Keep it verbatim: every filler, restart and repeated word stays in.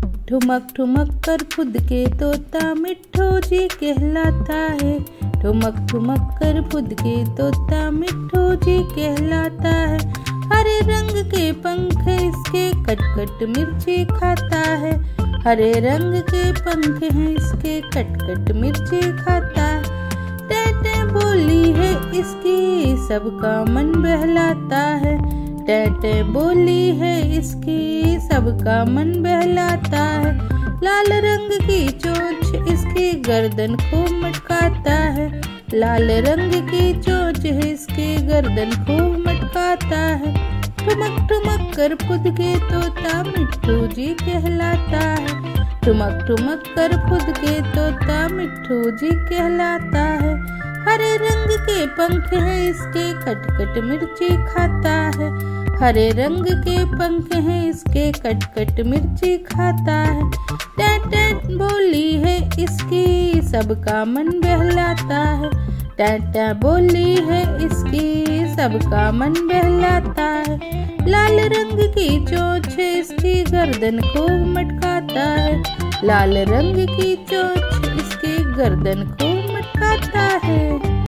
ठुमक ठुमक कर खुद के तोता मिट्ठू जी कहलाता है। ठुमक ठुमक कर खुद के तोता मिट्ठू जी कहलाता है। हरे रंग के पंख इसके कट कट मिर्ची खाता है। हरे रंग के पंख हैं इसके कट कट मिर्ची खाता है। टे टे बोली है इसकी सबका मन बहलाता है। टे टे बोली है इसकी सबका मन बहलाता है। लाल रंग की चोंच इसकी गर्दन खूब मटकाता है। लाल रंग की चोंच है इसकी गर्दन खूब मटकाता है। ठुमक ठुमक कर खुद के तोता मिट्ठू जी कहलाता है। ठुमक ठुमक कर खुद के तोता मिट्ठू जी कहलाता है। हरे रंग के पंख हैं इसके कट कट मिर्ची खाता है। हरे रंग के पंख हैं इसके कट कट मिर्ची खाता है। टे टे बोली है इसकी सबका मन बहलाता है। टे टे बोली है इसकी सबका मन बहलाता है। लाल रंग की चोंच इसकी गर्दन खूब मटकाता है। लाल रंग की चोंच इसकी गर्दन खूब मटकाता है।